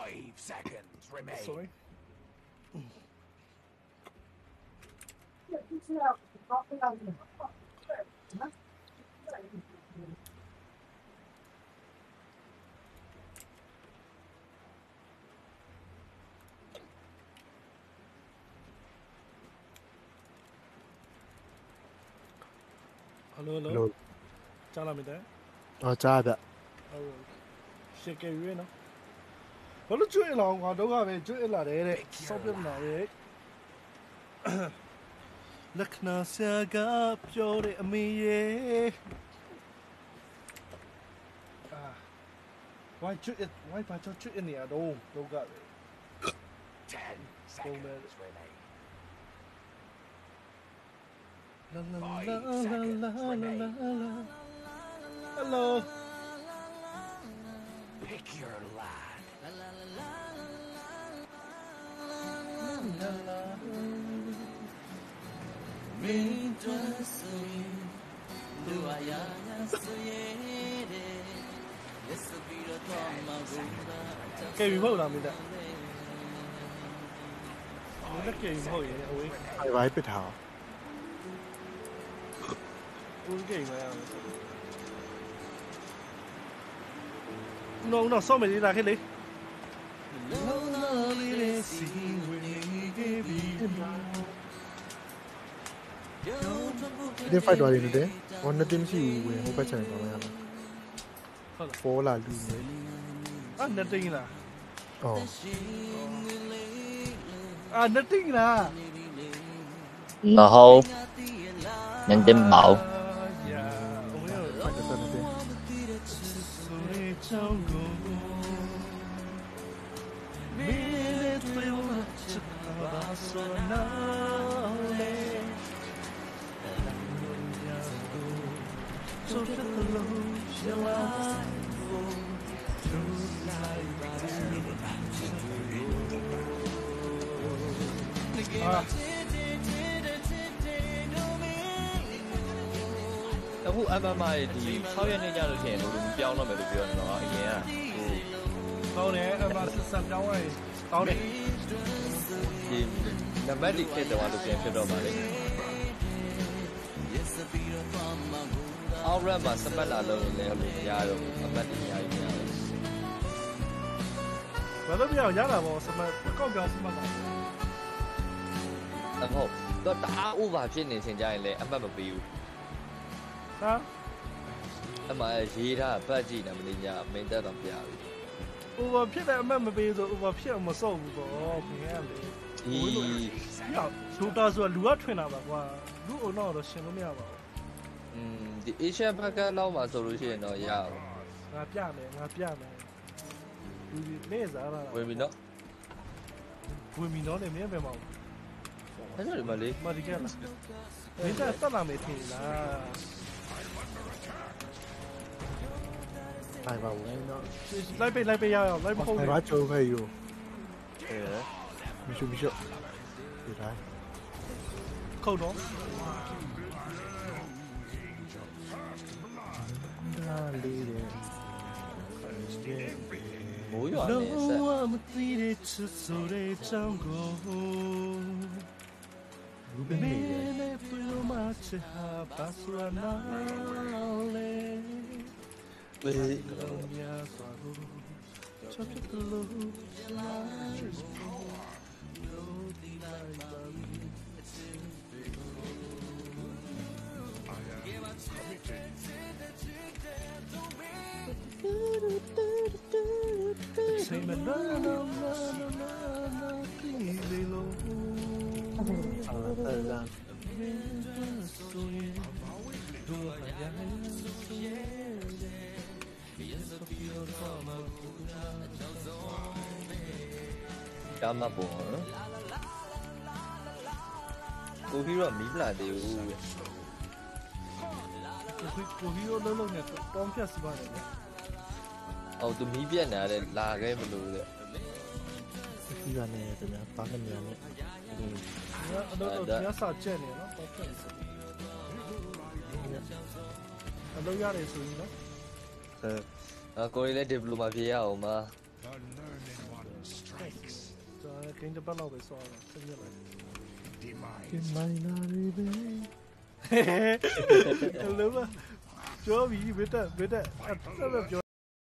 5 seconds remain. Sorry. Hello. Chala me there. Oh, Jada. Shake you know. Well, it's too long. I don't have a drill at it. Something now, eh? Look now, Saga, pure me. Why shoot it? Why patch it in the other? Don't got it. 10 seconds remain. 5 seconds remain. Hello. Pick your lad. Okay, we vote on me that. Look at you, vote away. I wipe it how. Okay, no, so many like it. They fight all in there. One of them see you who patch it. Four la lose. Nothing lah. Oh. Nothing lah. Ngờ hô. Nhân tim bạo. Aku MMA ဒီ6ရက်နေ့ညလို့ရှိရင်လူပြောင်းတော့မယ်လို့ပြောနေတော့အရင်ကကောင်းတယ်MMA ဆက်ပြောင်းရည်ကောင်းတယ်ဒီနံပါတ်1ခေတ်တော့လို့ပြန်ဖြစ်တော့ပါလေအော်ရမ်မှာစပတ်လာလို့လည်းလို့မရတော့ဘူးအပတ်တင်ရည်ရတယ်ဘာလို့ပြောင်းရတာပေါ့စမတ်ကောက်ပြောင်းစမတ်ပါဟုတ်တော့တအား over ဖြစ်နေစင်ကြရင်လည်းအမှတ်မပေးဘူးဟာအမှရေးထားပတ်ကြည့်နေမင်းညာမင်းတက်တော့ပြပြီ over ဖြစ်တဲ့အမှတ်မပေးဆို over ဖြစ်အောင်မစော့ဘူးပေါ့ဘယ်ရလဲဒီရောက်ဒိုတာဆိုတာလူကထွင်တာပါကွာလူအုံတော့ရှင်လို့မရပါဘူးဒီ Asian ဘက်ကလောက်မှာဆိုလို့ရှိရင်တော့ရအောင်ငါပြမယ်ဒီနေစားလာဝင်ပြီနော်နဲ့မင်းပဲမအောင်အဲ့ဒါမလေးမဒီကလားမင်းတက်လာမယ်ထင်လား I va bueno. လိုက်ပေးရအောင်လိုက်မဟုတ်ဘူး I va cho fe yo. မရှိဒီတိုင်းခုတ်တော့ဒါလေးတယ်မိုးရွာနေဆက်မသိတဲ့ချစ်ဆိုတဲ့ကြောင့်ကိုလူပင်းနေတယ်ဘယ်လိုမှချစ်ဟာပါစရနာလေဘယ်လိုများစွာကိုချစ်တယ်လို့လာချစ်လို့ဒီလိုက်ပါSay me no kili lo Calma po. Cô hero mí là đều. Cô hero lâu nè, con kia sửa này. Tụi mí biết nè, là cái mà đủ đấy. Cái này này, tụi nó bán cái này. Nó sao chơi này nó có chuyện. Lâu ra để xử nó. Cô ấy lấy diploma phía mà. ဂိမ်းတစ်ပတ်လောက်ပဲစောရတယ်ဆက်ပြလိုက် Demise. ဒီမိုင်းနာရီပဲလို့ပါပြောပြီးဘယ်တက်အဲ့ဒါပြော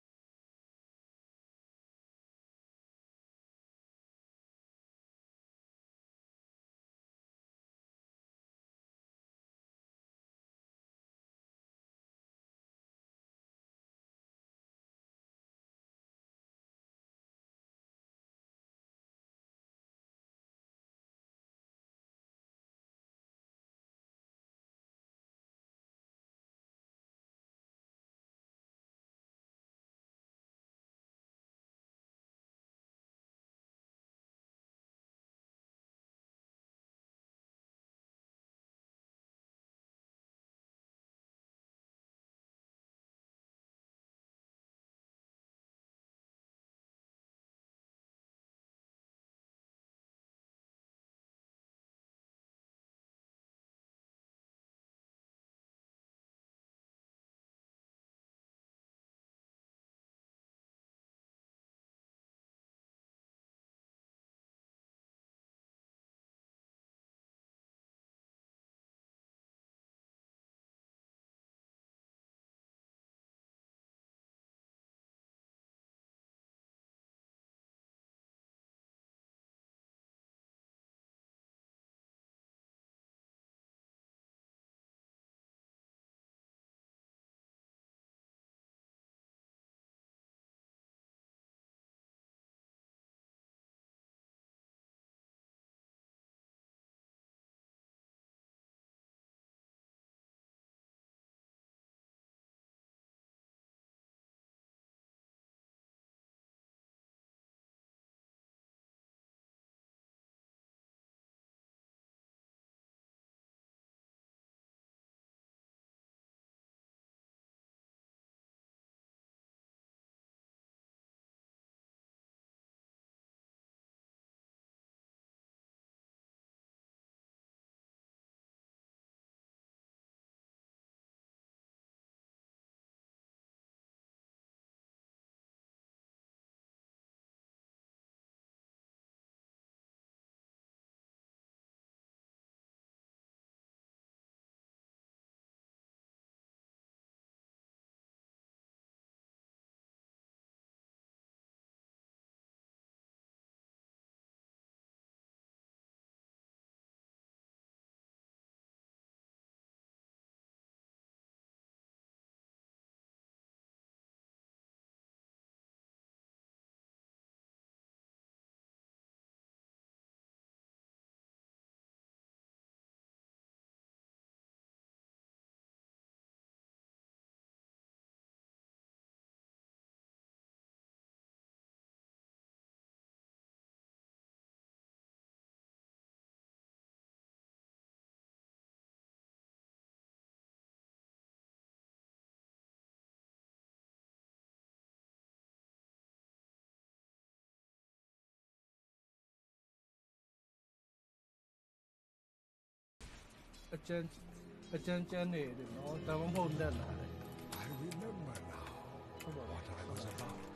အကျန်းနေတယ်နော်ဒါမှမဟုတ်လက်လာတယ် I remember now ဟုတ်ပါ what I was about.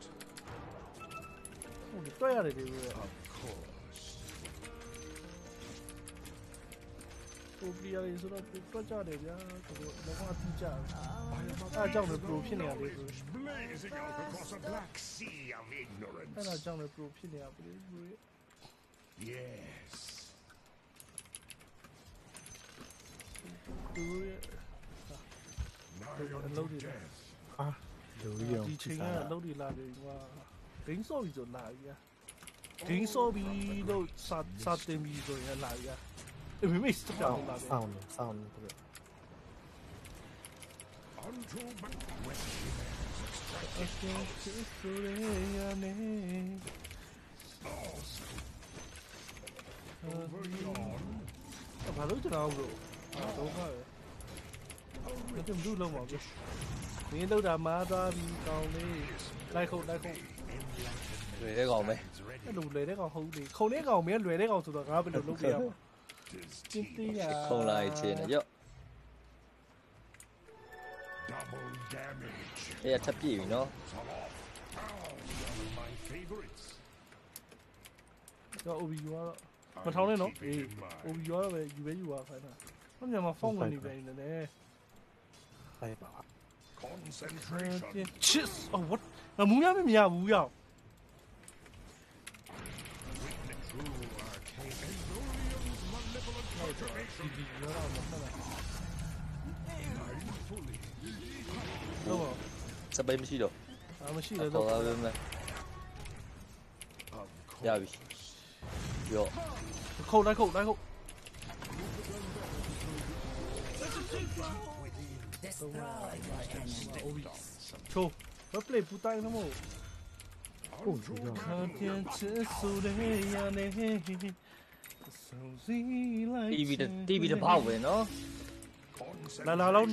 ဘူးတွေ့ရတယ်ဒီလို Of course. ပူပီယာလေးဆိုတော့တွေ့ကြတယ်ဗျာသူတို့တော့အတိကျတယ် I am အဲ့ကြောင့်လည်း pro ဖြစ်နေရသေးတယ် blazing out across a black sea of အဲ့ ignorance. ဒါကြောင့်လည်း pro ဖြစ်နေရပြီဘူး Yes. သူရဲ့ Nigh Hello, unto dear. death. အာလူကြီးအောင်ဒီဖြစ်ချိန်စားကအလုပ်တွေလာပြီကွာဒင်းစော်ပြီဆိုလာပြီဒင်းစော်ပြီလို့စာတင်ပြီဆိုရင်လာပြီအေးမိတ်စတောင်းလာပြီဆောင်းနေသူတို့ Unto but when she အစင်းဆိုရရနေ over yon. ဘာလို့ကျွန်တော်တို့တော့ခါရဒီမလို့လုံးပါဘူးမင်းတို့တာမားသွားပြီကောင်းလေးလိုက်ခုတ်တွေတဲ့ကောင်ပဲအဲ့လိုလွယ်တဲ့ကောင်ဟုတ်လေခုံတဲ့ကောင်မင်းလွယ်တဲ့ကောင်ဆိုတော့ငါဘယ်လိုလုပ်ပြရမှာတင်းတင်းရခုံလိုက်ချင်းနဲ့ရော့ Double damage. အဲ့ထပ်ပြည့်ပြီနော် Some off. Oh, one of my favorites. တော့ OB ကတော့မထောင်းနဲ့နော်အေး OB ကတော့ပဲယူပဲယူပါခိုင်းတာဘာမှမဖောင်းဝင်နေပြန်နေတယ်လိုက်ပါ Concentration. Chis oh what မူရမရဘူးရောက် True arcane. Endurium's malevolent cultivation. ဒီရောတော့မဆက်လိုက် Mindfully. တော့စပိတ်မရှိတော့မရှိတယ်ခေါ်တော့လာပဲမယ် Of ရပြီရောခုတ်လိုက်ခုတ်လိုက်ခုတ် OB ချိုးဘယ်ပလေးပူတိုင်းနမို့ဟုတ်ပြီတော့看见这素的呀呢，手机来 TV တစ်ပေါက်ပဲနော်来来来。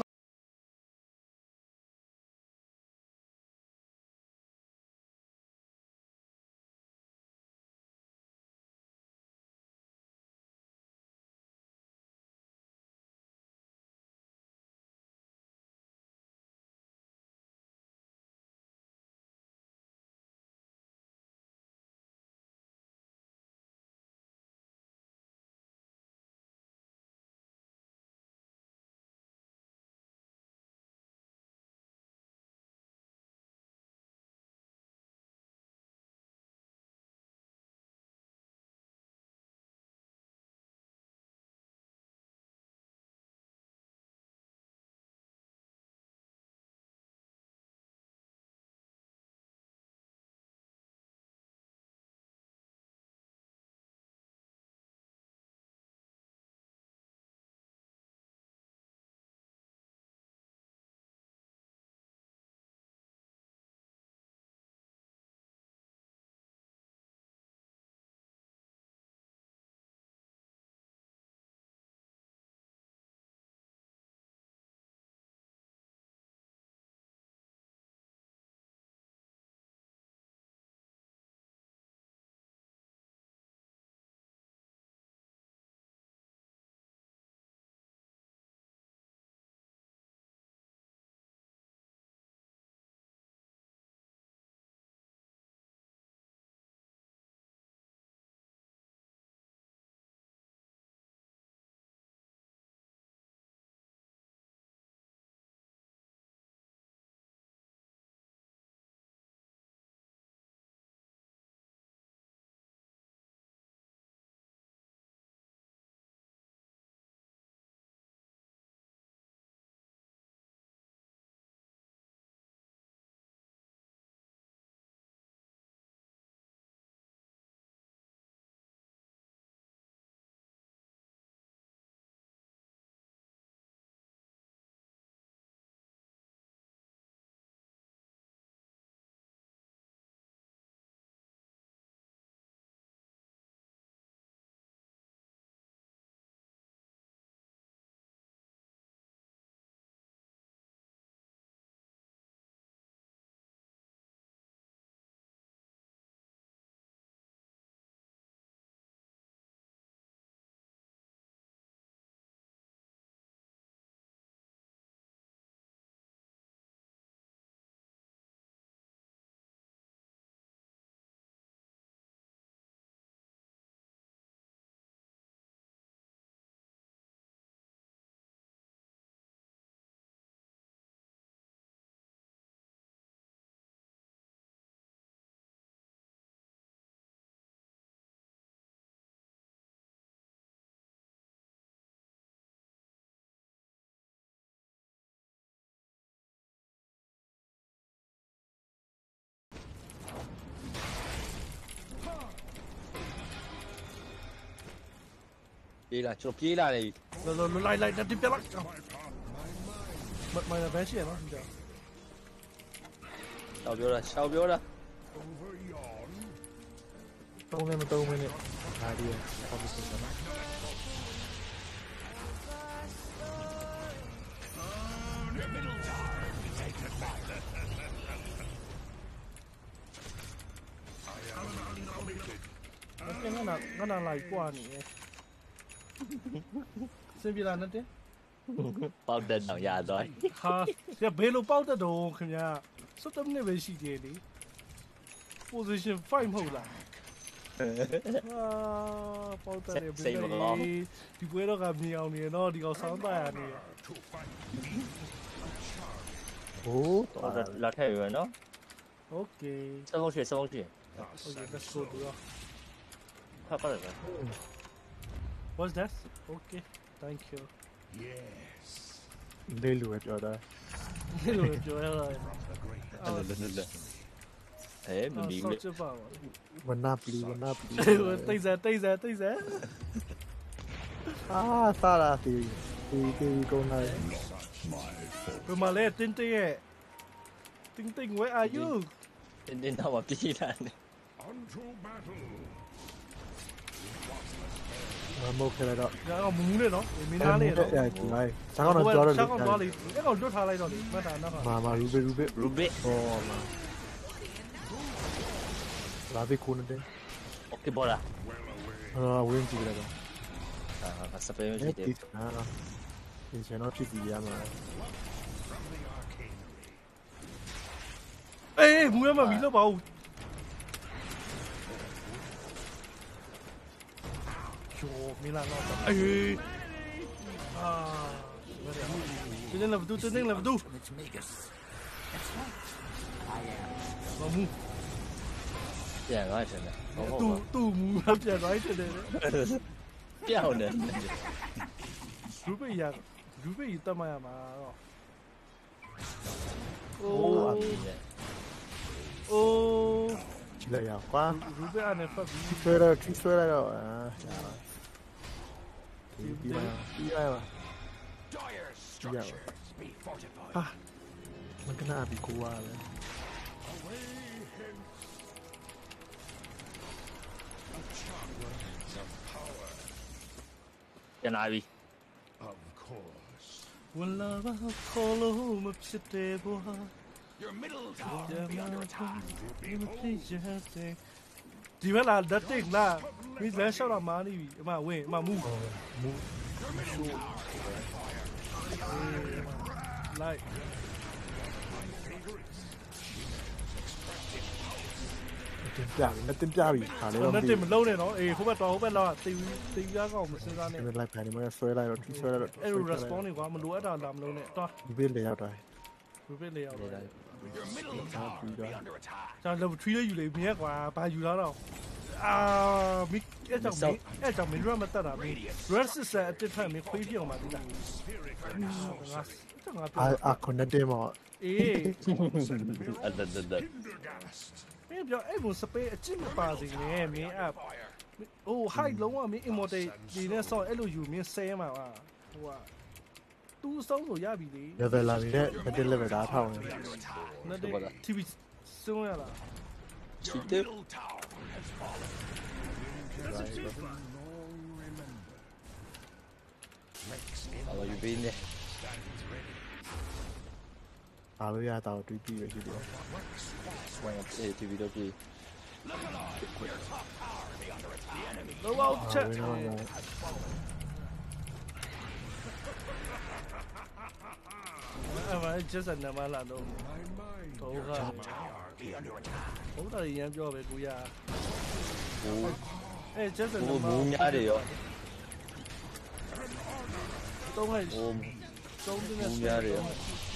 ပြေးလာကျွန်တော်ပြေးလာနေပြီလိုက်တက်ပြလိုက်မဘယ်ရှိရနော်ဒီတော့ရှောက်ပြောတာရှောက်ပြောတာ Over yon. သုံးလည်းမသုံးမနဲ့ဒါဒီဟောပြီးစမ်းပါငါနာလိုက်กว่าနေစင်ပြလာနဲ့ပေါက်တဲ့တော့ရသွားဟာရဘယ်လိုပေါက်တဲ့တော့ခင်ဗျာ17မိနစ်ပဲရှိသေးတယ် position 5မဟုတ်လားပေါက်တယ်ဒီပွဲတော့ကမြင်အောင်နေတော့ဒီကောင်ဆောင်းသားရနေโอ้တော့လာထည့်ရနော် Okay စလုံးရှိ Okay let's go do it ဖတ်ပါတယ် What's that Okay thank you Yes. လေးလူပဲပြောတာဒီလိုပြောရတာမမီဆောလေက်ချပါပါဝနာပလီတိတ်စဲအာစားလာတီကုန်လာဘယ်မှာလဲတင်းတင်းရဲ့တင်း where are you တင်းတော့မပြေးတာနဲ့ Unto battle. မဟုတ်ခဲ့တော့ဒါကမူးနေနော်မင်းသားလေးနော်အဲ့ဒီလိုက်ဇာတ်ကောင်တော့ပြောတော့ဆောက်ကောင်သွားလေအဲ့ကောင်လွတ်ထားလိုက်တော့လေမှတ်တာနော်မာရူဘစ်ရူဘစ်ဟောမာလာဘစ်ကိုနေတယ်โอเคဘောလားဝင်းကြည့်လိုက်တော့အာစပယ်မရှိသေးဒီကျွန်တော်ဖြစ်ပြီးရမှာအေးမူရမမီလို့ပါဦးကျော်မီလာတော့အေးအာတင်းလည်းမတူမမူပြန်သွားတယ်နဲ့ဟုတ်တူမူပြန်သွားတယ်ပြောင်းတယ်လူပိတတ်မှရမှာတော့โอ้အမီနဲ့အိုးကြည့်လိုက်ရကွာလူပိအနေဖတ်ပြီးဆွဲတော့အာပြီးပါ Dire structures be fortified. ဟာမကနာပြီးကိုရတယ် Away hence. A chakra of power. ပြန်လာပြီ Of course. ဝင်လာပါခေါ်လို့မဖြစ်တဲ့ဘဝ Your middle tower will be under attack. ဒီမဲ့လားဓာတ်တိတ်လားမင်းလမ်းလျှောက်တာမာနေပြီအမဝင်အမမူလိုက်တင်ပြပြီခါလေးတော့တော့နဲ့မလုံးနဲ့နော်အေးဟိုဘက်တော့တေးပြားကောင်မစဉ်းစားနဲ့ဒီလိုက်ပါတယ်မဆွဲလိုက်တော့ဆွဲလိုက်တော့အဲ့လို response တွေကွာမလိုအပ်တာလာမလုံးနဲ့တော့ဒီဘေးလေရောက်တိုင်းဘယ်ပဲလေရောက်လဲ Your middle tower will be under attack. ကျွန်တော် level 3လေးယူလေမြဲကွာဘာယူလာတော့အာမိအဲ့ကြောင့်မင်းရမတက်တာမင်း red sister အတစ်ထက်မင်းခွေးပြောင်းมาဒီလားငါအာခုနတဲ့မောအေးအဒဒဒ Hindergast. မင်းပြောအဲ့ဘုံစပေးအချစ်မပါစေနဲ့မင်းအပ်ဟို height လုံးဝမင်း immortal ဒီနဲ့ဆောင်းအဲ့လိုယူမင်းဆဲမှာပါဟိုကတူးဆုံးဆိုရပြီလေ level လာပြီတဲ့ level ဒါထောင်းနေနဲ့ TV စုံရလားချီ Your တက် middle tower has fallen. Long remember. Makes ဘာလို့ယူပေးနေ stands ready. အားလို့ရတော့တွေးပြီးရရှိတယ်ဝင်အေး TV တော့ကြည့်လောဘောက်ချက်ဝင်းတော့အဲ့မှာ just နမလာတော့ My mind. တော့ Your က top tower be under attack. ဘုရားရန်ပြောပဲကိုရဟိုအဲ့ just နဟိုမမူးများတယ်ရောတော့ဟဲ့ဟိုသုံးတင်းမူးများတယ်ရော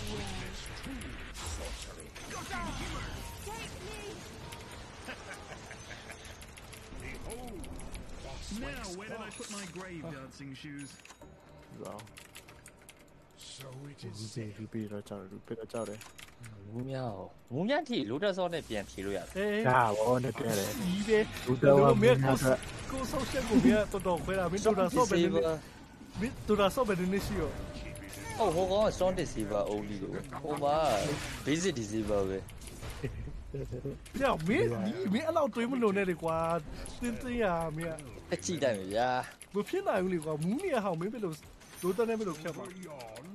Now, where did I put my grave dancing shoes? တော့ So it ဒီ is ဒီပြီးတော့ကြောက်တယ်ပြီးတော့ကြောက်တယ်မူးများထိလိုတက်စောနဲ့ပြန်ဖြေလို့ရတယ်အေးဒါဘောနဲ့ပြတယ်ဒီပဲလူတော်ကမမင်းင်းကိုကတော့ကိုဆောက်ချက်ကိုမင်းတော်ခွဲတာမင်းတို့တာဆော့ပဲနေမင်းတို့တာဆော့ပဲနေရှိရောဟိုကောင် strong disable only လို့ဟိုမှာ basic disable ပဲပြောင်းမင်းအဲ့လောက်တွေးမလို့နဲ့လေကွာတင်းတင်းရမင်းအကြည့်တိုင်းပဲဗျာမဖြစ်နိုင်ဘူးလေကွာမူးနေရဟောင်းမင်းဘယ်လိုလိုတက်နေဘယ်လိုဖြတ်ပါ yawn.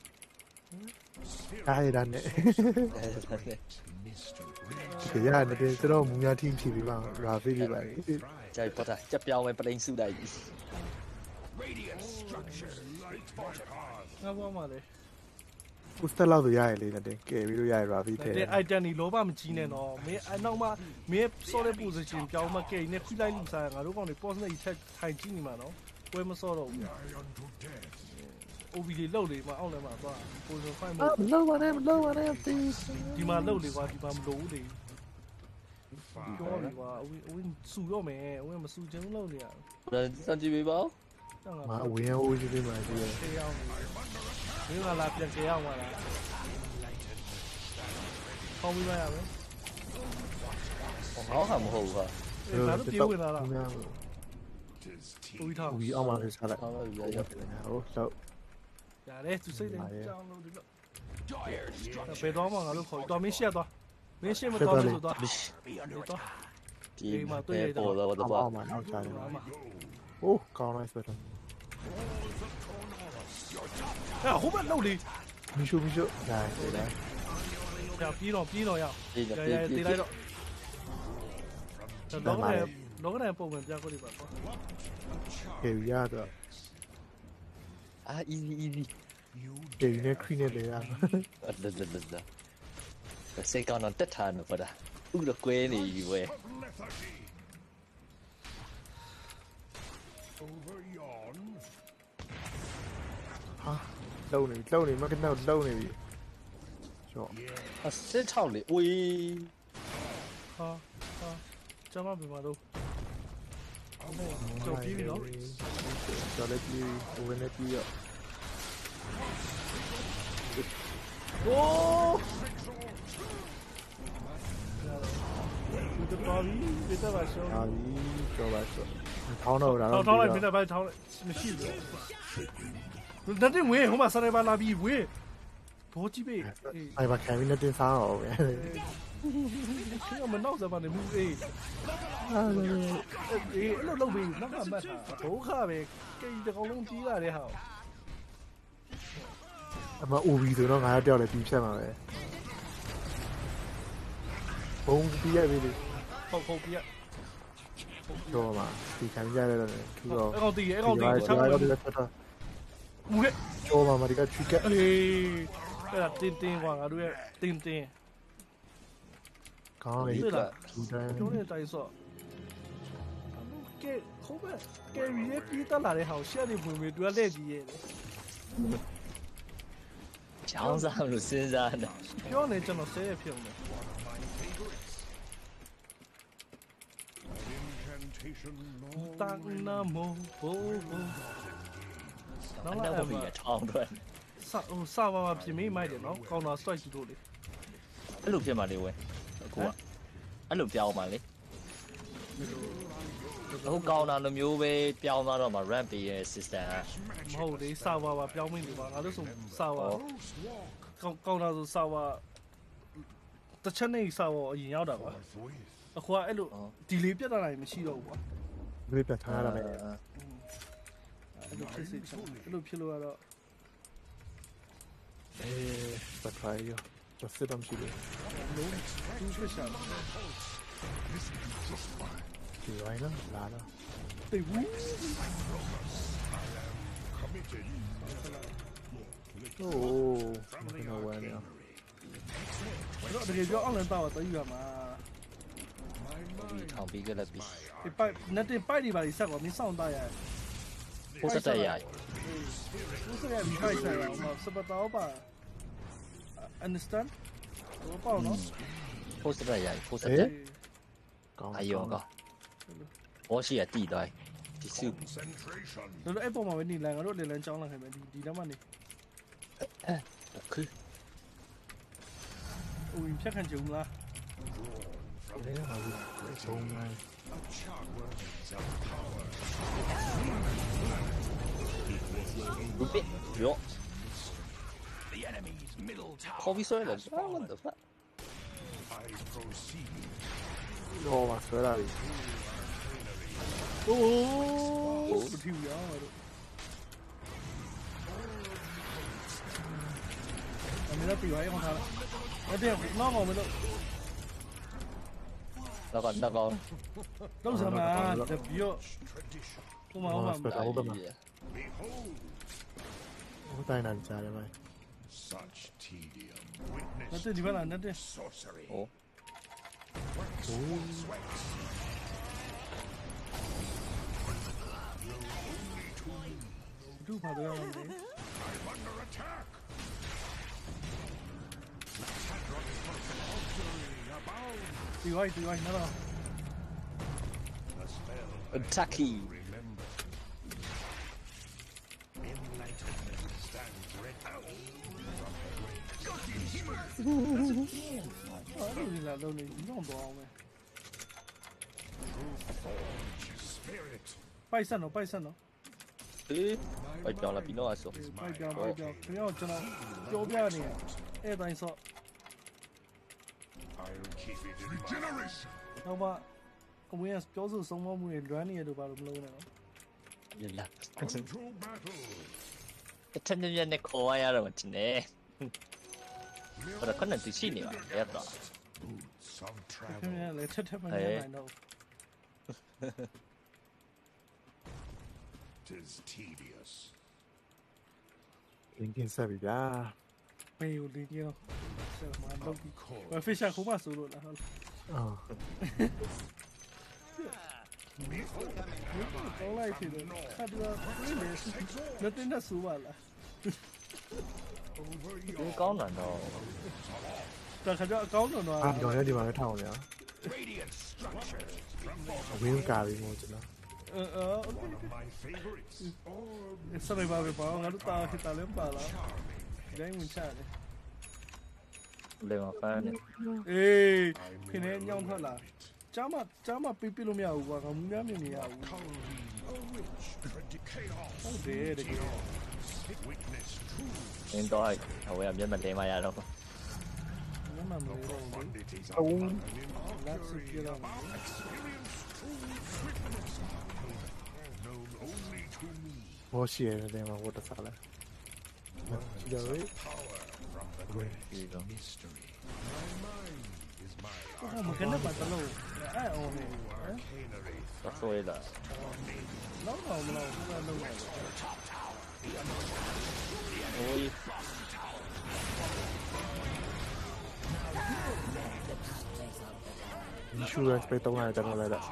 အားရတဲ့ Mystery. ဒီရတယ်ကျွန်တော်မူများထင်းဖြီးပြီးပါရာဖေးပြီးပါကြိုက်ပေါ်တာကြက်ပြောင်းပဲပလိန်စုလိုက်ပြီ Radiant structures be fortified. ငါဘောမှာလေဥစတလောက်ဆိုရရလေတဲ့ကဲပြီးလို့ရရ Ravi ထဲတဲ့ item นี่လောဘမကြီးနဲ့တော့မင်းအနောက်မှာမင်း solid position ပြောင်းမကဲနဲ့ဖိလိုက်လို့စားငါတို့ကောင်တွေ post နဲ့ထက်ထိုင်ကြည့်နေမှာနော်ပွဲမစောတော့ဘူး Die unto death. OB တွေလောက်လေမအောက်လည်းမှာသွား position 5မအာဟုတ်လောပါနဲ့လောပါနဲ့တီးဒီမှာလောက်လေကွာဒီမှာမလို့လေ Fire. ပြောလေကွာအဝင်းစူတော့မယ်အဝင်းမစူချင်လောက်နေရဒါစံကြည့်ပေးပါဦးတောင်းမာတာအဝင်အိုးကြီးလေးမှာရှိရတေးအောင်မင်းကလာပြန်ကြအောင်ပါလားပေါင်းပြီးပါရမယ်ဟောဟာမဟုတ်ဘူးဟာအေးငါတို့ပြေးဝင်လာတာ Tis ဦး tea. ထားဝီအောင်ပါလေးစားလိုက်ဟောပါပြီရဟုတ်တယ်ဟုတ်လောက်ရတယ်သူစိတ်တယ်ကြောင်းလို့ဒီလို Dire destruction. ဘယ်တော့မှငါတို့ခေါ်တော်မင်းရှက်သွားမင်းရှက်မတော်ဘူးဆိုတော့ Be under တော့ attack. ဒီပေါ်တော့တော့အောင်ပါနောက်ချတယ်โอ้ကောင်းလိုက်စပက်တော့အဲ့ဟိုဘက်လောက်လေမီရှူဒါဒါကြာပြေးတော့ရဒီကရပြေးရပြေးတေးလိုက်တော့လောကနဲ့ပုံမှန်ပြကိုဒီပါကွာကေရတော့အာ easy You ကေနဲ့ခရီးနဲ့လေရလာစိတ်ကောင်းတော့တက်ထားနေပါတာဥတော့ကွဲနေပြီဝဲ of lethargy. Over yon. ဟာလုံနေမကတော့လုံနေပြီချော့အစစ်ထောက်လေဝေးဟာကျမပြပါတော့ကြောက်ပြီးပြီနော်ကျော်လက်ကြီးဝင်နေပြီရောโอ้ဒီတော့ဒီတော့ပါရှောအာဒီကျော်ပါဆိုထောင်းတော့ဒါထောင်းလိုက်မင်းလည်းပဲထောင်းလိုက်မရှိဘူးဒါတင်ဝေးဟိုမှာစရဲပါလာပြီးဝေးဘောကြည့်ပေးအေးအိုင်ဘာခံပြီးနေတင်စားအောင်ပဲခေမနောက်စပါနေဘူးအေးအေးအဲ့လိုလုပ်ပြီးနောက်ကမှတ်တာဒုက္ခပဲကိတကောင်လုံးကြီးလာတဲ့ဟာအမ OB ဆိုတော့ငါရပြောက်လေပြီးဖြတ်မှာပဲဘုံပြီးရပြီလေဟုတ်ပြကျော်မှာဒီခံကြရတယ်တော့သူတော့အဲ့ကောင်တီးအဲ့ကောင်တီးချမ်းတော့လို့တော့တော့ဦးရဲ့ကျော်မှာမဒီကချီကအေးအဲ့ဒါတင်းကွာငါတို့ရဲ့တင်းကောင်းလေတွေ့လားဒီတိုင်းပြောနေတိုင်းဆိုကဲခုပဲကဲရီရဲ့ပြီးတက်လာတဲ့ဟာကိုရှက်နေပုံမျိုးတွေ့လက်ကြီးရဲ့ချောင်းစားလို့စဉ်းစားနေပြောနေကျွန်တော်ဆဲရဖြစ်နေ Incantation no တန်နာမောဘောဘောနောက်နောက်လာပြီးထောင်းတော့စာပါမှာပြင်မိမိုက်တယ်နော်ကောင်တာစတိုက်ကြည့်လို့လေအဲ့လိုဖြစ်မှလေဝဲအခုကအဲ့လိုပြောင်းပါလေအခုကောင်းတာလိုမျိုးပဲပြောင်းသွားတော့မှ ramp ပေးရဲ့ system မဟုတ်လေစာပါပါပြောင်းမိနေပါငါတို့ဆိုစာပါကောင်တာဆိုစာပါတစ်ချက်နေစာပါအရင်ရောက်တာကွာ forthwith. အခုကအဲ့လိုဒီလေးပြတ်တာလည်းမရှိတော့ဘူးကွာဒီပြထားရတာပဲအဲ့လိုဖြစ်စေချင်အဲ့လိုဖြစ်လို့ကတော့အေးစပရိုင်ရောတော့စစ်တော့မရှိဘူးလုံးသူ့ဖြစ်ရှာဒီရိုင်းနော်လာတော့တိတ်ဘူး Committed. โอ้မင်းတော့ဝမ်းနေတော့တကယ်ပြောအောင်လည်းတော့တယူရမှာ My mind. ထောင်းပြီးကြလက်ပြီးဒီပိုက်နဲ့တင်ပိုက်တွေပါလိစက်ကွာမင်းစောင့်တရရပို့စတဲ့ရသူစရဒီပိုက်ဆိုင်အောင်မစပတောပါ understand ဘောပေါ့နော်ပို့စတဲ့ရပို့စတဲ့ကောင်းအယောကဘောရှိရတီတိုင်းဒီစု Concentration. တို့အဲ့ပေါ်မှာပဲနေလန်ငါတို့လေလန်ကြောင်းလာခင်ပဲဒီလမ်းမှာနေခုဦးဖြတ်ခံကြုံလားတယ်ဟာဘူးဘုံမိုင်းလူပစ်ရော The enemy's middle tower. ခေါ်ပြီးဆွဲတယ် what the fuck I proceed. တော့ပါဆွဲလာပြီโอ้မထီရအောင်တို့အမေတို့ပြရအောင်ထားလိုက်အဲ့တဲ့နောက်ကောင်မလို့တော့ကတော့တော့စမှာတပြို့ Tradition. ဟိုမှာစပက်ဟုတ်ကဲ့ Behold. ဟိုတိုင်းလာကြတယ်မိုင်း Such tedium. Witness 那这里边哪那这 sorcery. 哦， Sweats. Only to me. 路跑都要没。 I'm under attack. Abound. 对外那个 The spell Attacky remember. Enlightenment stands ready. From the grave. 啊，路里来路里弄多少没？ Spirit. 拜山咯，拜山咯， အေးဘိုက်ပြောင်းလာပြီးတော့အဆော拜表，不要真的标标呢，哎，等于说， I'll keep it in regeneration. 那么我们也标注什么没乱的都把它弄了。 ရလာ Unto battle. တစ်ထက်မြက်နဲ့ခေါ်ရရတော့တင်နေဘာတော့ခဏတရှိနေပါရတော့ Boots of 看 travel. 见来这他妈来弄， 'Tis tedious. လင်းကင်းဆက်ပြီဗျာ没有理由，这妈弄， Cold. 我飞下恐怕收了了， အော်搞来去的，他这个对的，那真的收完了， Over ဒီ your ကောင်းတာတော့这可叫搞弄အာ了ဒီ，ကောင်လည်းဒီမှာပဲထောင်းဗျာ radiant structure. From အဝင်းကာပြီးမို့ကျွန်တော် one of my favorites. Orb 上来吧，别跑，我都打两把了，人问下的， လေမဖမ်းနဲ့哎，今天娘他了。加嘛比路没有啊，我们那边没有。 a witch. Chaos. 好的，这个， Witness true အင်းတော့ဟိုရမျက်မှန်လဲမရတော့那么没有， profundities of အဝင်း那是别了。 experience true swiftness. Known only to me. ဘောရှိရတယ်မှာဝတ်တစားလဲကြည့်ကြရေ Power from the grave. ဒီတော့ Mystery. My mind is my 我们跟着把这路，哎，我们， arcanery. သဆွဲလာ老不老，不管路了。 ဟိုးဒီရှူရစပေတော့ရတယ်ကျွန်တော်လည်း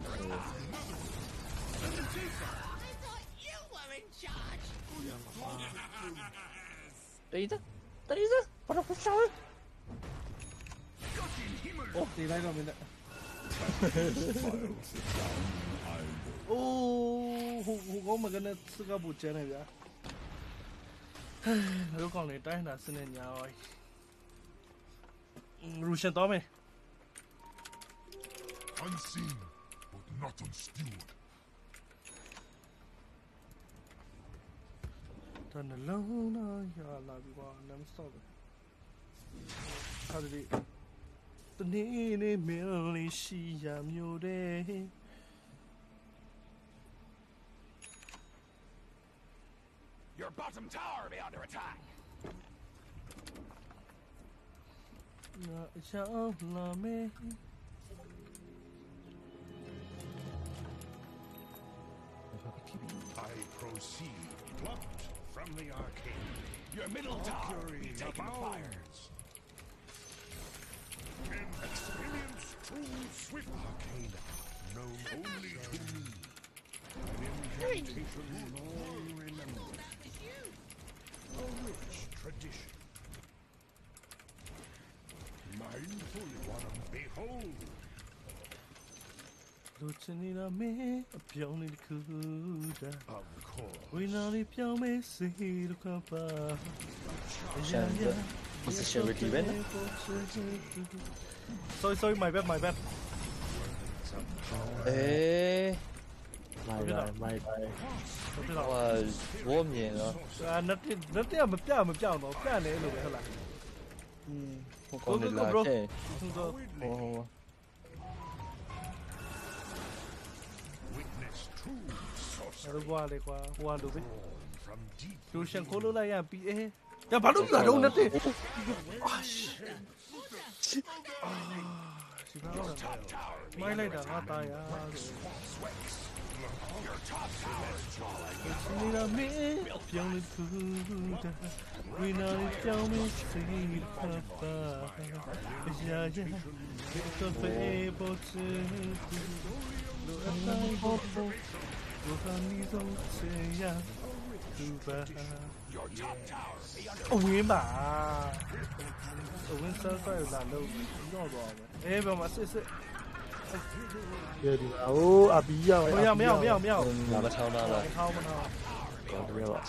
တေးတာဘာလို့ဖျောင်း哦，你来了没得？哦，我们跟那四个不见了呀。唉，我讲你带那是那鸟哎。路线到没？ Unseen, but not unstewed. 但那冷那呀，那比我难受的。他这里，等你的命里是也没有的。 Your bottom tower be under attack. 那想了没？ I proceed, plucked from the arcane. Your middle tower be taking fires. Can experience true swift arcana, known only to me. An incantation long remembered. A rich tradition. Mindful one, behold. 路程你那美，飘你的苦的， Of course. 为哪里飘美谁都看吧。 ရှန်တဲ့ positionality ပဲနော် Sorry, my bad. အေးမိုက်မိုက်我知ဟို道。 ဝေါ်မြင်တော့啊，那这样没变喏，变来路的了。 ဟိုကောင်းနေလာခဲ့听说ဟို Witness true sorcery 我过来过路呗。 from deep 就先过路来呀，比哎，呀，把路拿走那对。啊西，啊，西边了，买来的俺大呀。 你的命变了不得，为那里表明谁的爸爸？呀呀，这飞不知路来不不，我和你都这样，对吧？ဝင်ပါဝင်စားစားလာလို့တော့တော့ပဲအေးဘာမှစစ်စစ်ရေဒီအိုးအပီးရောက်မရမရမရမရငါမထောင်းတော့လားထောင်းမထောင်းတော့တကယ်ပါ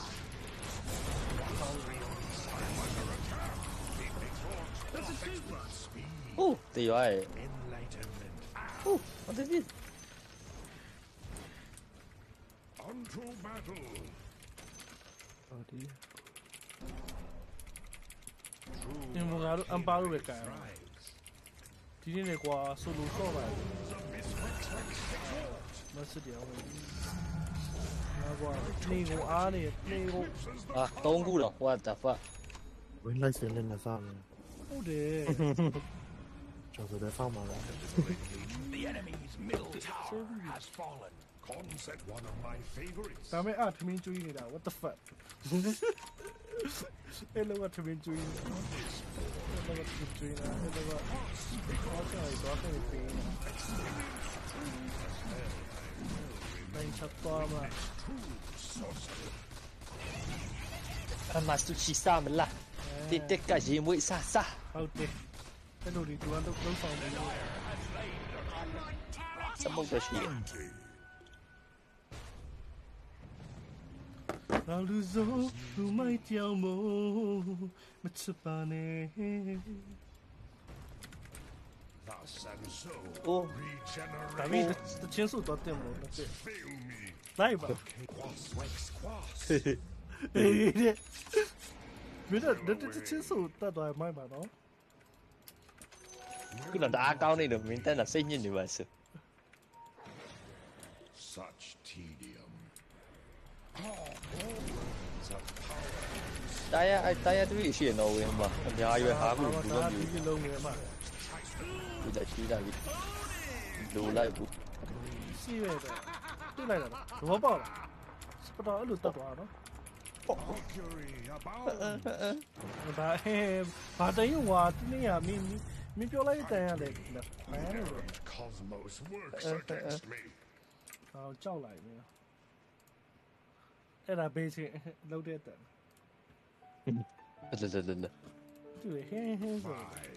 အိုးတေးရွားရဲ့အိုးwhat is this Onto battle. ဟုတ်ဒီဒီမငါတို့အမ်ပါလို့ပဲကန်ဒီနေ့လေကွာဆိုလိုတော့ပါမစတယ်အောင်ငါကွာနေကိုအားနေနေကိုอ่ะ3ခုတော့ what the fuck ဝင်လိုက်စင်းနဲ့စားမယ်ဟုတ်တယ်ကျွန်တော်တို့ဖောင်းပါလား The enemy's middle tower has fallen. Con said one of my favorites. ဒါမဲ့ထမင်းကျွေးနေတာ what the fuck အဲ့လိုကထမင်းကျွေးနေတာအဲ့လိုကထမင်းကျွေးနေတာအဲ့လိုကတော့တော့ပြင်နိုင်ချက်သွားမှာအမစတူချီစာမလားတိတက်ကရေမွေးဆာဆာဟုတ်တယ်အဲ့လိုဒီကတော့လုံးဆောင်တယ်စမုတ်တရှိ老路走，路迈掉梦，没吃饱呢。 Thus and so, အိုး大 regenerate. 卫的钱数多点么？ Fail me. 来吧。 Quas wex quas. 哎，别的，这钱数大多还买吧喏。 ခုတော့တအားကောင်းနေလို့မင်းတက်တာစိတ်ညစ်နေပါစို့ Such tedium. တရားတူရှိရနော်ဝင်းမှာအများရွယ်ဟာဘူးဘူး大လို့家မျိုး比龙的嘛， ဒီတက်ရှိတာပြီလိုလိုက်ဘူး 4月的，对来了，怎么报了？不知道一路大多少喏。 Mercury abound. 把等于我今天呀，没表来等下来了，买那个， Cosmos works against me. 然后叫来没有？အဲ့ဒါဘေးချင်းလောက်တဲ့တန်လလလလသူဟင်းဟင်းဆို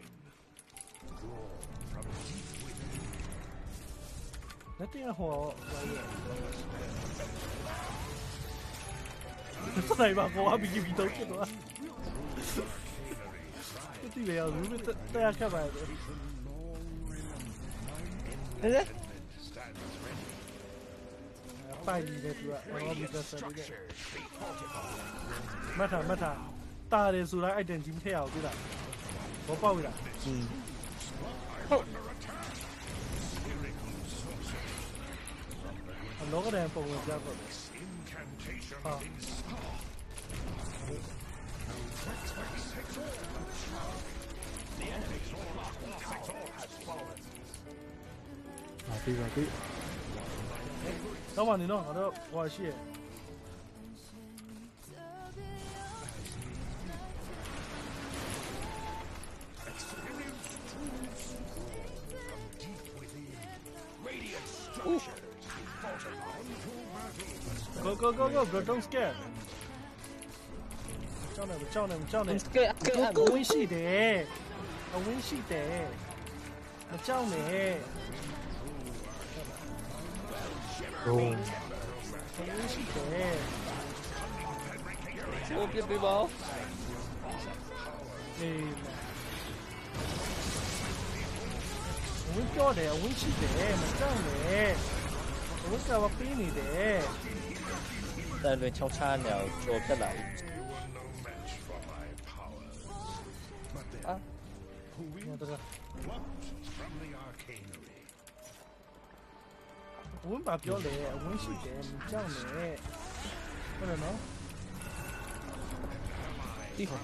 လက်တင်ဟောစနိုက်ပါဘောအဘီဘီတော့ကျတော့ဒီလေရောလူတွေတရားခက်ပါတယ်ဟဲ့ပိုင်နေတယ်သူကဘောဘီတော့ဆက်ပြီးမထတာတယ်ဆိုလိုက်အိုက်တန်ကြီးမထည့်အောင်ပြတာဘောပေါက်ရတာဟုတ်လောကတဲ့ပုံဝင်ပြတော့ Incantation Ah. The enemy's tower has fallen. ပါပြီပါပြီတော့မှနေတော့ငါတို့ဟိုရှိရ Radiant structures fortified. Go, bro, don't scare. ကြောက်နေကဲကဲအဝင်းရှိတယ်မကြောက်နဲ့ဟိုးအဝင်းရှိတယ်အိုးပြပြပါအေးအဝင်းကြောက်တယ်အဝင်းရှိတယ်မကြောက်နဲ့အဝင်းကဘာပေးနေတယ်တန်လွင်ချောင်းချားနေအောင်ကြော်တက်လာပြီ You were no match for my powers. But then, အာ who will တော့ plucked from the arcanery? အဝင်းပါပြောလေအဝင်းရှိတယ်မကြောက်နဲ့ဟုတ်တယ်နော်တီဟာ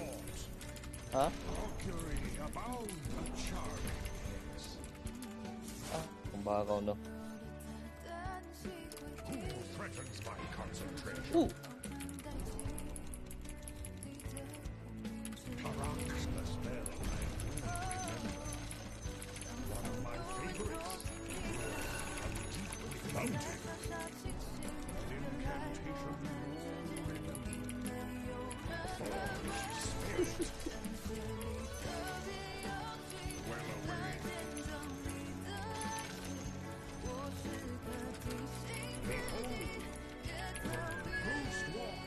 Mercury abound of charms. ဘာကောင်းတော့ Who threatens my concentration? Ooh. The spell I will remember. One of my favorites. Mountain. An incantation. Well away. Ghost walk.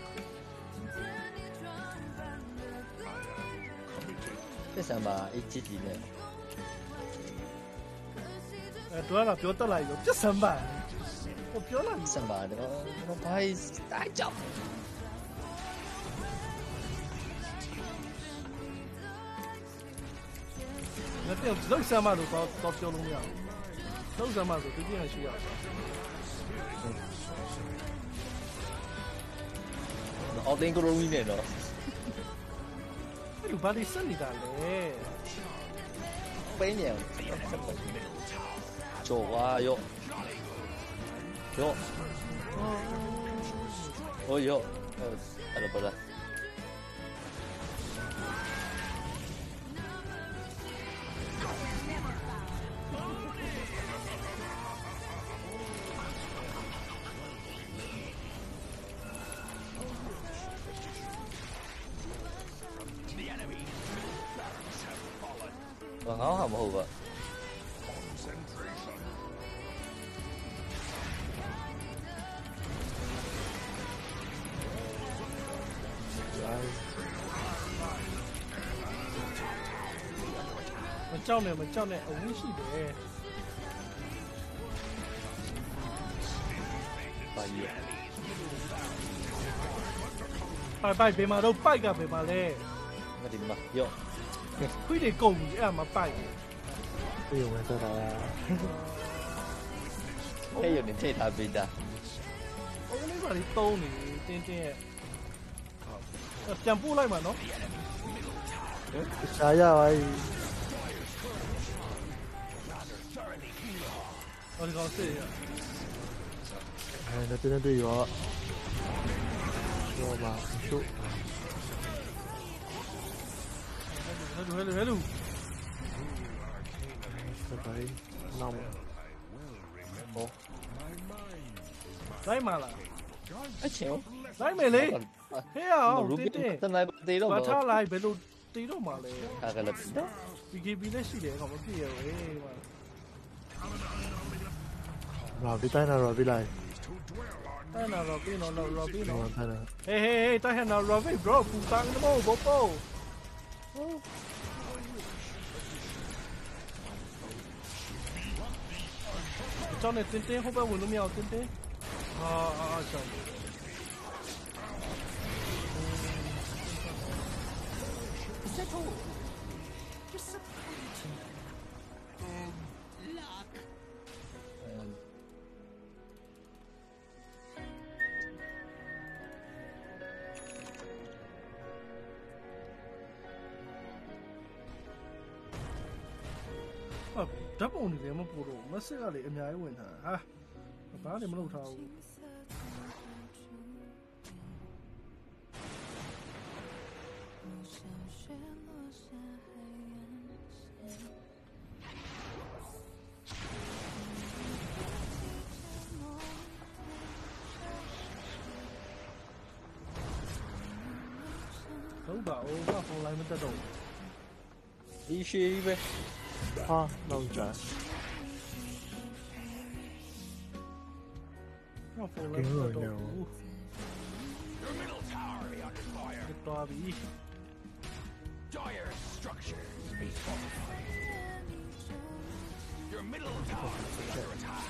Committed. 这什么一级级的？ 对了，表得来個一身板，我表了你。 什么的？我拍大脚。 那这样六三码都到表龙了，六三码都对点需要。 我顶个容易点咯。 鲁巴里胜利的嘞， 飞鸟。左啊右。右。哦右。ada pada. Ngáo hầm hù vậy. mình cho này ống gì để bài về mà đâu bài cả về mà lê Nó điểm mà vô. quy định cùng em mà bài Ví dụ người ta là Cái gì đến thế thà bị đã. ông lấy vào đi tô này tên tên chăm phu lại mà nó xả ra rồi. còn có gì Nó tên tôi rồi. Rồi mà chút. hello Phải nông. lấy mà là Ấy chéo. lấy mày đi thế à Nó rút tên cái tên tên này tí đâu và mà. thao lại về đâu tí đâu mà lê À cái là đó. vì cái bên đấy xí để không có gì vậy mà Rồi đi tay nào rồi đi lại. tay nào rồi bên nó rồi bên nó Rồi tay nào. hey hey hey tay nào rồi bên bro phụ tăng nó mô bố bố cho này tên tên không bao giờ nó mèo tên tên chồngဓာတ်ပုံတွေလည်းမပို့တော့မဆက်ကလေအများကြီးဝင်ထားတာဟာဘာမှမလုပ်ထားဘူးဟုတ်ပါဦးဘာဖုန်းလိုင်းမတက်တော့ Ý suy về. Ha, nông trả. ဘာဖုန်းလိုင်းမတက်တော့ဘူးတော်ပြီ Dire structures be fortified. Your middle tower is under attack.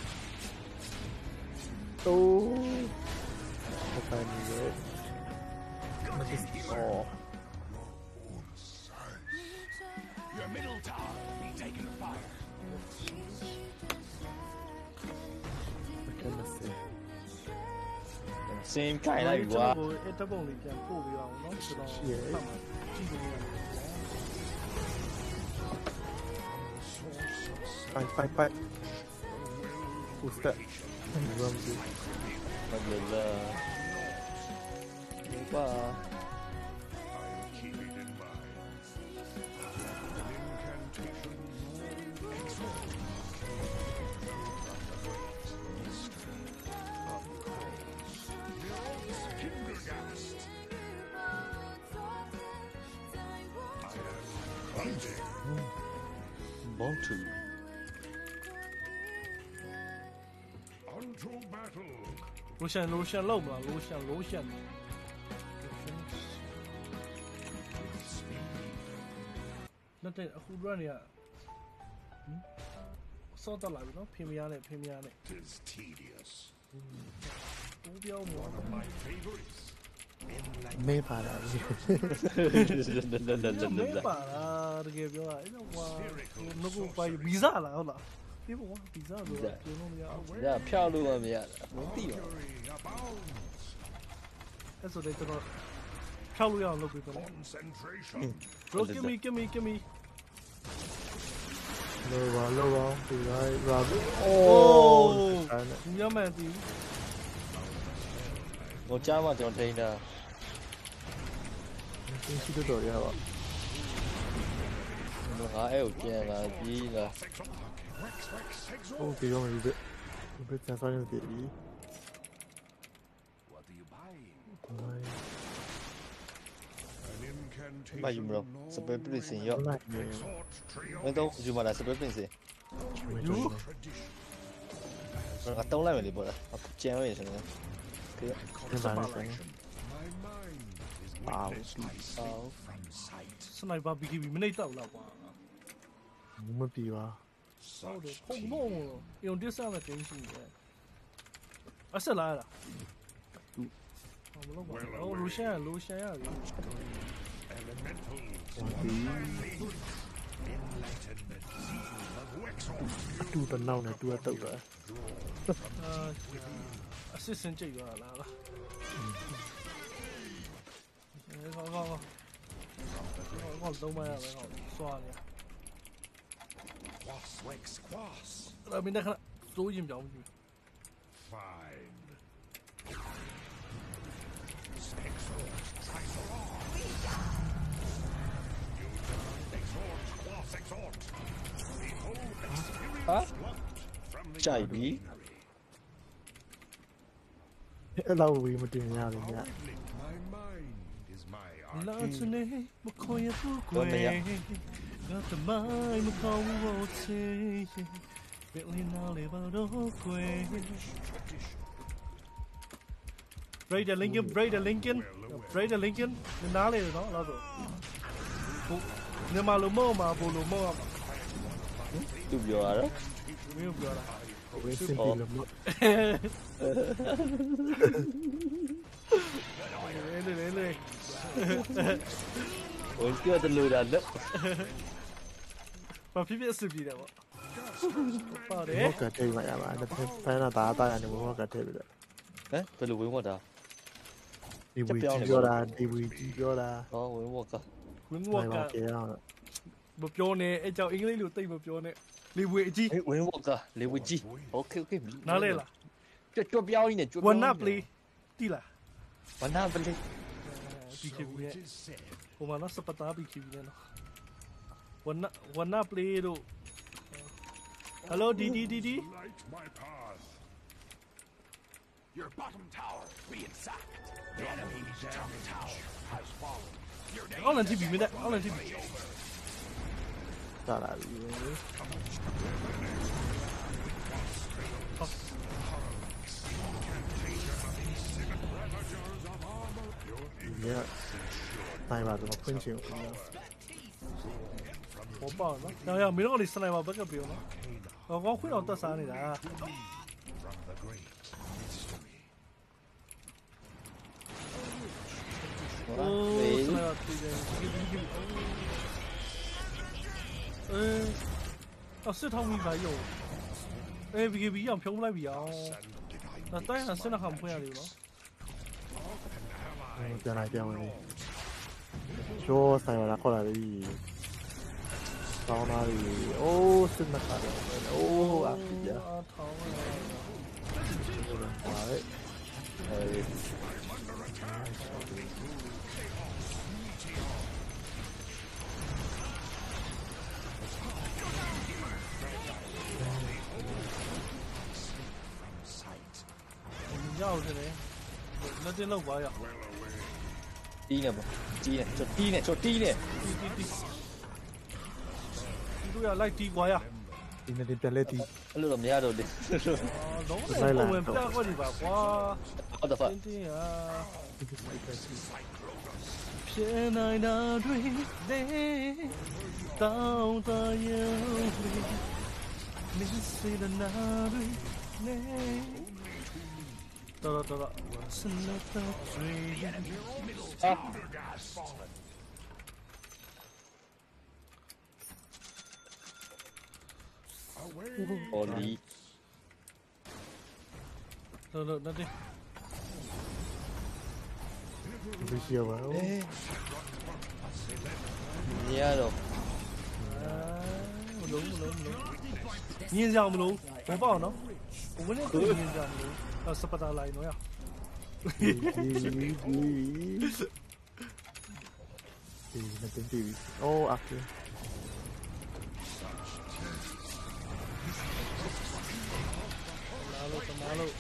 Tú. Không phải như vậy. Ồ. Your middle tower be taken fire. Cái mà sẽ. Xem cái này quá. အဲ့ဓာတ်ပုံလေးပြန်ပို့ပြီးအောင်နော်ဆိုတော့မှတ်မှာကြည့်လို့ရတယ် Phải. Ủa step. ဘူးဘာမှမသိမလလာဘာ I'll keep it in mind. An incantation. Excellent. Kindergast. I am hunting. ဘောတူ Onto battle. လိုရှင်လောက်မလားလိုရှင်လက်တဲ့အခု run နေရစောတက်လာပြီနော်ဖင်မရနဲ့ Tis tedious. ဘူးပြောမော One of my favorites. မေးပါလားမဲပါလားတကယ်ပြောတာအဲ့တော့ကွာငါကပိုင်ဗီဇာလားဟုတ်လားဒီဘောဗီဇာဆိုတော့ကျင်းလို့မရဘူးဒါဖြောက်လို့မရတာမသိပါ Fury abounds. အဲ့ဆိုတော့ကျွန်တော်ဖြောက်လို့ရအောင်လုပ်ပေးပါမယ် Concentration. bro give me လောပါဒီလိုက်ရာဘူးအိုးအဲ့ဒါဘူးရမှန်တီးဟိုကြားမှာကျွန်တော်ထိန်းတာသင်ရှိတော့ရပါငါအဲ့ကိုပြန်လာပြီးလာโอ้ဒီရောမယ်ဒီဘယ်စမ်းနေတယ်ဒီ What do you buy? Ay, An incantation. မယူမလို့စပယ်ပရစ်စင်ရော like me. Exhort trio. မတော့ယူမလားစပယ်ပရစ်စင်ယူ Tradition. ငါတုံးလိုက်မယ်လေပေါ့လားကျန်ရည်စနေကဲ Consolation. My mind is Wow. witness. I see from sight. စနိုက်ပါ BKB မနေတော့လောက်ကွာမပြပါဟုတ်တယ် Such ဖုံမုံရုံတစ်ဆမဲ့တင်းရှိတယ်အဆက်လာရလားမလုပ်ပါဘူးအော်လိုရှင်ရပြီ elementals. Wow. Enlightenment. Of Wexor. အတူတနောက်နဲ့တူရတော့တာအစစ်စင်ကြိတ်သွားလားလားကောင်းလုံးမရမယ်ဟောစွာနေ Quas Wex Quas. အဲ့မင်းတခါစိုးရင်ပြောင်းပြီ Fine. Exhort Triceron. You done exhort Quas exhort. Behold experience Huh? plucked from the Chai-bi. ordinary. အဲ့လောက်ဝေးမတင်ရတယ်ည My mind is my လာ art. ချနေမခွန်ရဘူးကွယ်ငါတမိုင်းမကောင်းဘူးချေဘယ်လင်းနာလေဘာတော့ကွယ် Brady Lincoln နားလေတော့အဲ့တော့ဟုတ်ညီမလိုမောမှာဘလိုမောမှာသူပြောရတော့မင်းပြောတာဝေးစင်ပြီလို့လေဝင်ပြောတယ်လို့ဒါလက်ဘာဖြစ်အဆင်ပြေတယ်ပေါ့ပါတယ်ဘောကတိတ်မရပါနဲ့ဖန်တာတာရနေဘောကတိတ်ပြီလေဟမ်ဘယ်လိုဝင်ဝတ်တာဒီဝီကြီးပြောတာဒီဝီကြီးပြောတာဟောဝင်ဝတ်ကဝင်းဝဘာကကဲအောင်မပြောနဲ့အဲ့ကြောင့်အင်္ဂလိပ်လိုတိတ်မပြောနဲ့လေဝေအကြီးဝင်ဝတ်ကလေဝကြီးโอเคနားလေလားကြွပြောင်းနေကြွဝနပလီတီလားဝနပလီ BKB ရဲ့ It is said. ဟိုမှာနော်စပတာ BKB နဲ့နော်ဝနပလီတို့ Hello DD Light my path. Your bottom tower being sacked. The enemy's top tower has fallen. Your name အော်လန်တီဗီမင်းအော်လန်တီဗီတာလာပြီ ညနိုင်ပါတော့ဖွင့်ချင်ဘူးဘောပေါ့နော်ရောက်မင်းတို့ကစနိုက်ပါဘက်ကပြောနော်ကောင်းခွင့်အောင်တက်စားနေတာ from the great mystery. โอ้สနိုက်ပါတီးတယ်အစစ်ထောင်းမိပါရောBKB အောင်ဖြုံးလိုက်ပြီအောင် And did I 那当然是那很不一样的咯。 ပြန်လာပြန်ဝင်ချိုးဆိုင်လာခေါ်လာပြီကောင်းလာပြီအိုးစစ်မခါတယ်အိုးအပြာ啊，疼啊！ ရောက်တယ်လက်တင်လောက်ပါရတီးနေပေါ့တီးနေချောတီးနေချောတီးနေတီတို့ရလိုက်တီကွာရဒီနေ့ပြန်လဲဒီအဲ့လိုတော့မရတော့လေလုံးဝပုံဝင်ပြကွက်ဒီပါကွာဟုတ်တယ်ဖာတင်းရဖြစ်နိုင်တာတွေလေတောင်းတရုံမင်းစေတနာတွေလေတော်စနတ်တွေအော်လီတော်လက်တင်ဒီရှိရပါဦးမရတော့မလုံးညင်းကြအောင်မလို့ဘောပေါ့နော်ဘယ်နဲ့ကိုညင်းကြမလို့စပတာလိုက်နော်ရဒီနေ့တင်တီအိုးအခုလာလို့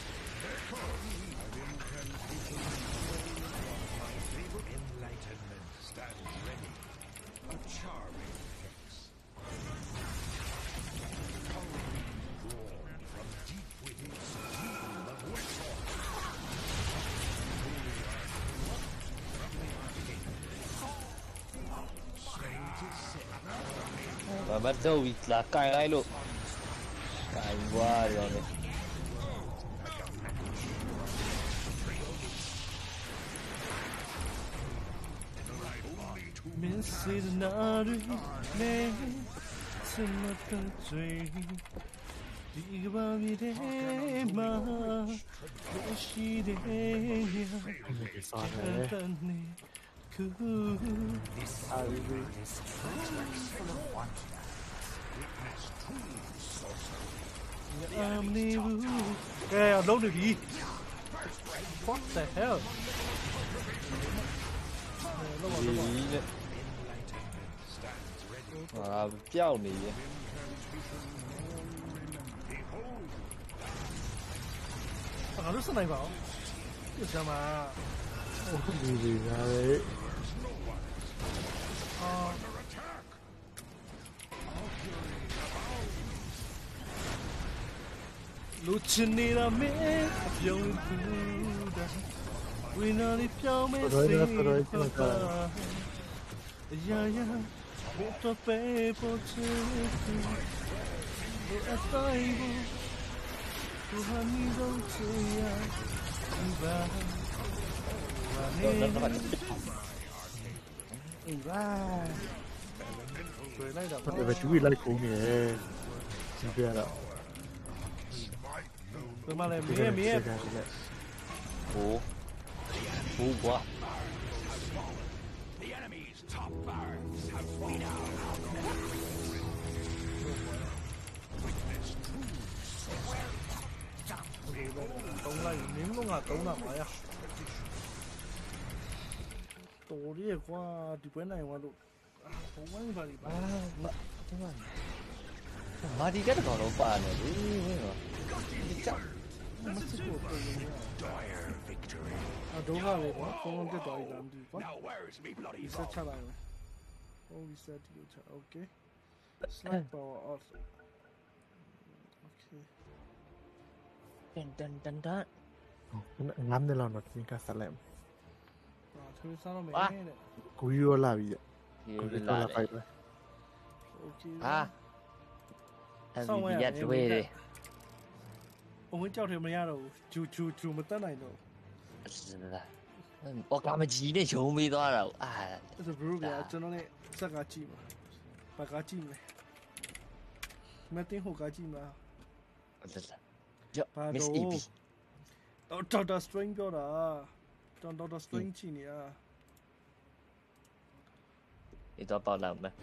Enlightenment stands ready. A charming fix. Drawn from deep within the school of Wexor. Saint is said. ဘာမှတော့ဝီလာကင်လိုက်လို့ကင်ွားရောလေမင်းစေတနာတွေလေစမတ်တွေဒီကဘာမီတဲ့မှာရှိတဲ့ညာဒီစားနေတန်နေကူအာရီအမနေဘူးကဲအလုံးနေပြီ What the hell ဒီလေဟာပြောက်နေရဲ့ငါတို့စနိုင်ပါအောင်ပြစမှာဒီနားလေလူချင်နေတာမင်းအပြုံးဘူးတာဝိနာလေးပြောင်းမဲစိတ်ပါအရာရာဘုတ်တော့ပဲပေါ်ချင်ဘူးဘုအတိုင်းဘူးဘုဟာမီတော့ချင်ရဒီပါဘာနေအေးပါတွေ့လိုက်တာဘာပဲသူလိုက်ကုန်နေဒီပြရတော့ဒီမှာလည်းမင်းဟိုကွာ The enemy's top barracks have fallen. Witness true sorcery. တုံးလိုက်နင်းလုံးကတုံးတာပါရတော်ရီကွာဒီပွဲနိုင်သွားလို့ဘုံဝိုင်းပါလိပါမာဒီတက်ကောင်တော့ပါနေပြီဝင်းတော့မစစ်ကိုပုံနေ Dire victory. အတော့ကလေကွာဖုန်းတက်တော်ကြီးလားမသိဘူးကွာ Now where's me bloody ဆက်ချလိုက်မယ်ဟို reset ဒီချ okay slide power off okay တန်တန်တန်တန်ငမ်းနေလောက်တော့ဒီကဆက်လက်ထွေးစားတော့မယ်တဲ့ကိုရီရောလာပြီဒီကိုရီလာလာတဖိုယ်က်ပဲ okay ဟာအဲ့ဒီရက်တွေဘုံကြောက်တယ်မရတော့ဘူးဂျူမတက်နိုင်တော့အော်ကမကြီးနဲ့ရုံမေးသွားတာအာအဲ့ဒါဘရိုကကျွန်တော်နဲ့စက်ကကြည့်မှာဘာကကြည့်မလဲမတင်ဟိုကကြည့်မှာကြောက် miss eb တော့ဒေါက်တာစထရင်းပြောတာဒေါက်တာစထရင်းချီနေอ่ะဒီတော့ပေါက်လာမယ်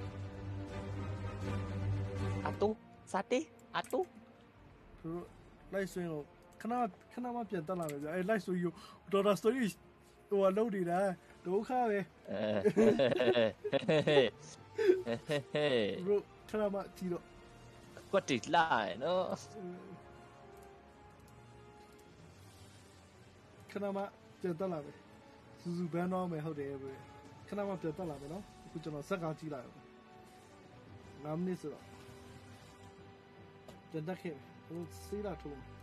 အတူစာတေအတူသူလိုက်ဆွင်းလို့ခခဏမှပြန်တက်လာမယ်ဗျအဲ့ live story ဒေါ်တာ story ဟိုလုံးနေတာဒုက္ခပဲ bro ခဏမှကြည့်တော့ကွက်တီလာနော်ခဏမှပြန်တက်လာမယ်စူစူဘန်းတော့မယ်ဟုတ်တယ်ဗျခဏမှပြန်တက်လာမယ်နော်အခုကျွန်တော်ဇက်ကောင်ကြည့်လိုက်အောင်9မိနစ်ဆိုတော့ပြန်တက်ခဲ့ဟိုစေးလာထိုး